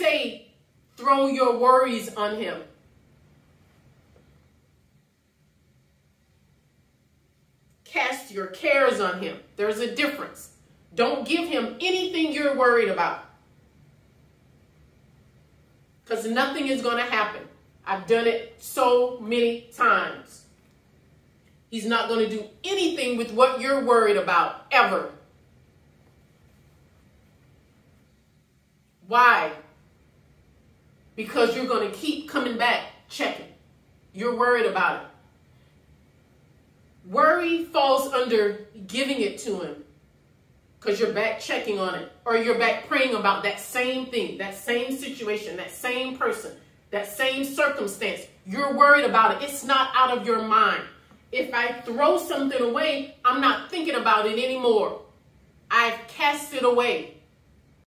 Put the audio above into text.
say throw your worries on him. Cast your cares on him. There's a difference. Don't give him anything you're worried about, because nothing is going to happen. I've done it so many times. He's not going to do anything with what you're worried about, ever. Why? Because you're going to keep coming back, checking. You're worried about it. Worry falls under giving it to him, because you're back checking on it, or you're back praying about that same thing, that same situation, that same person, that same circumstance. You're worried about it. It's not out of your mind. If I throw something away, I'm not thinking about it anymore. I've cast it away.